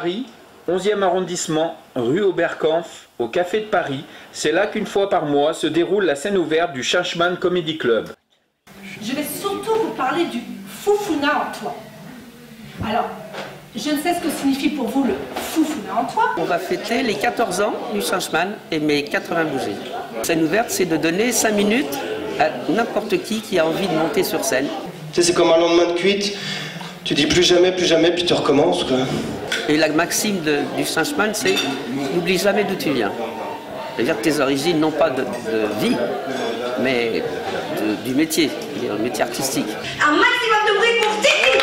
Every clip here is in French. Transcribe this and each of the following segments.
Paris, 11e arrondissement, rue Oberkampf, au Café de Paris. C'est là qu'une fois par mois se déroule la scène ouverte du Changeman Comedy Club. Je vais surtout vous parler du foufouna en toit. Alors, je ne sais ce que signifie pour vous le foufouna en toit. On va fêter les 14 ans du Changeman et mes 80 bougies. La scène ouverte, c'est de donner 5 minutes à n'importe qui a envie de monter sur scène. Tu sais, c'est comme un lendemain de cuite. Tu dis plus jamais, puis tu recommences, quoi. Et la maxime du Changeman, c'est n'oublie jamais d'où tu viens. C'est-à-dire tes origines, non pas de vie, mais du métier, le métier artistique. Un maximum de bruit pour Titi!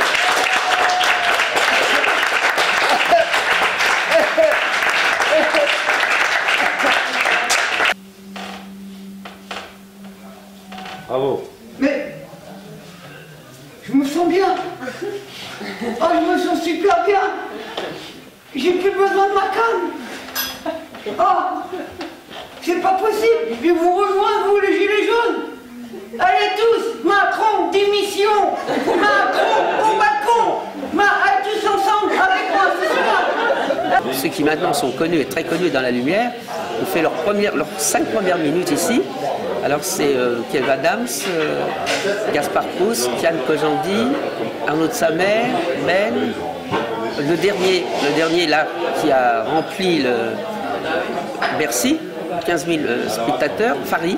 Bravo. Mais je me sens bien. Oh, je me sens super bien. J'ai plus besoin de ma canne. Oh, c'est pas possible. Je vais vous rejoindre, vous les gilets jaunes. Allez tous, Macron, démission. Macron au balcon. Allez tous ensemble avec moi ce soir. Ceux qui maintenant sont connus et très connus dans la lumière ont fait leurs 5 premières minutes ici. Alors c'est Kev Adams, Gaspard Proust, Kian Kojandi, Arnaud de Samer, Ben, le dernier là qui a rempli le Bercy, 15 000 spectateurs, Farid.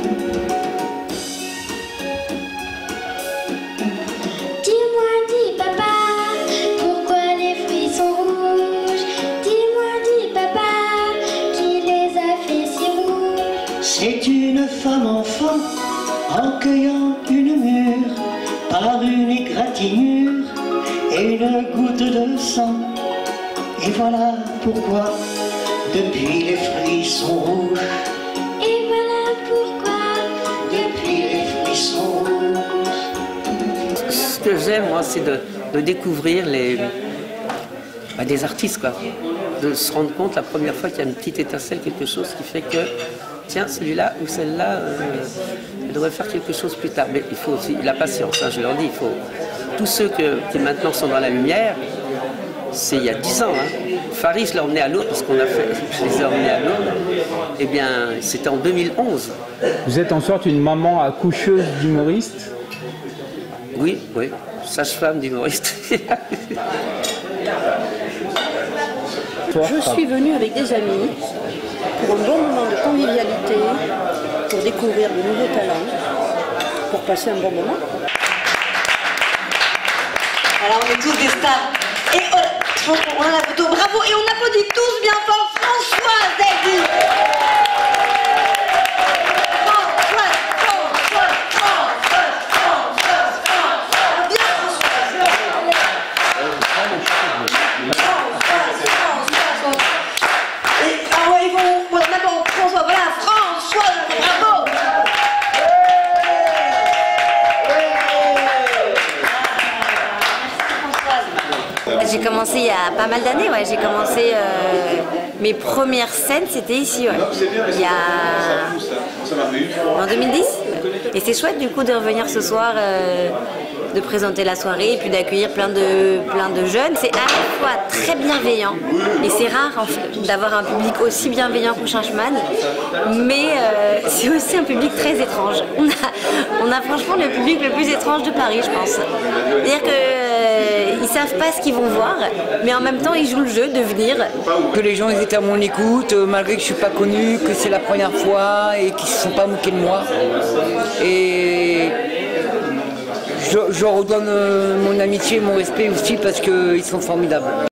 C'est une femme enfant en cueillant une mûre par une égratignure et une goutte de sang. Et voilà pourquoi depuis les fruits sont rouges. Et voilà pourquoi depuis les fruits sont rouges. Ce que j'aime moi, c'est de découvrir des artistes, quoi. De se rendre compte la première fois qu'il y a une petite étincelle, quelque chose qui fait que tiens, celui-là ou celle-là, elle devrait faire quelque chose plus tard. Mais il faut aussi la patience, hein, je leur dis, il faut. Tous ceux qui maintenant sont dans la lumière, c'est il y a 10 ans. Hein. Farid, je l'ai emmené à Lourdes, parce qu'on a fait, je les ai emmenés à Lourdes. Eh bien, c'était en 2011. Vous êtes en sorte une maman accoucheuse d'humoriste? Oui, sage-femme d'humoriste. Je suis venue avec des amis pour un bon moment de convivialité, pour découvrir de nouveaux talents, pour passer un bon moment. Alors on est tous des stars. Et on a la photo, bravo. Et on applaudit tous bien fort Françoise David. J'ai commencé il y a pas mal d'années, j'ai commencé mes premières scènes, c'était ici, il y a en 2010. Et c'est chouette du coup de revenir ce soir, de présenter la soirée et puis d'accueillir plein de jeunes. C'est à la fois très bienveillant et c'est rare en fait, d'avoir un public aussi bienveillant qu'au Changeman, mais c'est aussi un public très étrange. On a franchement le public le plus étrange de Paris, je pense. C'est-à-dire qu'ils savent pas ce qu'ils vont voir, mais en même temps ils jouent le jeu de venir. Que les gens ils étaient à mon écoute, malgré que je suis pas connue, que c'est la première fois et qu'ils se sont pas moqués de moi. Et je redonne mon amitié et mon respect aussi parce qu'ils sont formidables.